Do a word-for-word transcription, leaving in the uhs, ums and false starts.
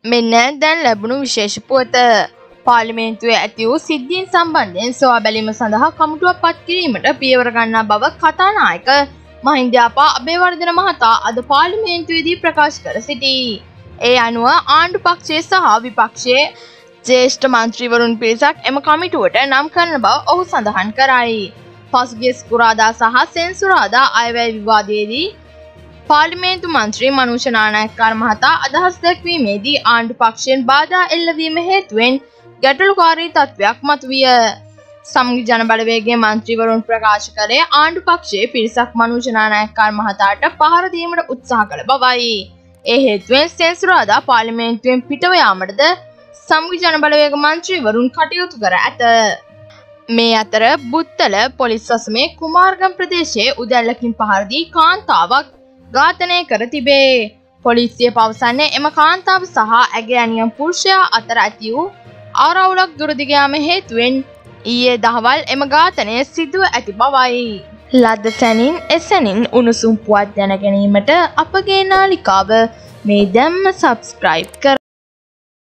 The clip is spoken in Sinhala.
මෙන්න දැන් ලැබුණු විශේෂ පුවත. පාර්ලිමේන්තුවේ ඇති වූ සිද්ධීන් සම්බන්ධයෙන් සොයා බැලීම සඳහා කමිටුවක් පත් කිරීමට පියවර ගන්නා බව කතානායක මහින්දයාපා අබේවර්ධන මහතා අද පාර්ලිමේන්තුවේදී ප්‍රකාශ කර සිටී. ඒ අනුව ආණ්ඩු පක්ෂයේ සහ විපක්ෂයේ ජ්‍යෙෂ්ඨ මන්ත්‍රීවරුන් පිරිසක් එම කමිටුවට නම් කරන බව ඔහු සඳහන් කරයි. පසුගිය සිකුරාදා සහ සෙන්සුරාදා අයවැය විවාදයේදී පාර්ලිමේන්තු මන්ත්‍රී මනෝජ් නානායක්කාර මහතා අදහස් දැක්වීමේදී ආණ්ඩු පක්ෂයෙන් බාධා එල්ලවීම හේතුවෙන් ගැටලුකාරී තත්ත්වයක් මතුවිය. සමගි ජන බලවේගයේ මන්ත්‍රීවරුන් ප්‍රකාශ කළේ ආණ්ඩු පක්ෂයේ පිරිසක් මනෝජ් නානායක්කාර මහතාට පහර දීමට උත්සාහ කළ බවයි. ඒ හේතුවෙන් සෙන්සුරාදා පාර්ලිමේන්තුවෙන් පිටව යාමටද සමගි ජන බලවේග මන්ත්‍රීවරුන් කටයුතු කර ඇත. මේ අතර බුත්තල පොලිස් වසමේ කුමාරගම් ප්‍රදේශයේ උදැල්ලකින් පහර දී කාන්තාවක් ඝාතනය කර තිබේ. පොලිසිය පවසන්නේ එම කාන්තාව සහ ඇගේ අනියම් පුරුෂයා අතර ඇති වූ ආරවුලක් දුරදිග යාම හේතුවෙන් ඊයේ දහවල් එම ඝාතනය සිදුව ඇති බවයි. ලද්ද සැනින් එසැනින් උණුසුම් පුවත් දැන ගැනීමට අපගේ නාලිකාව මේ දැම්ම සබ්ස්ක්‍රයිබ් කර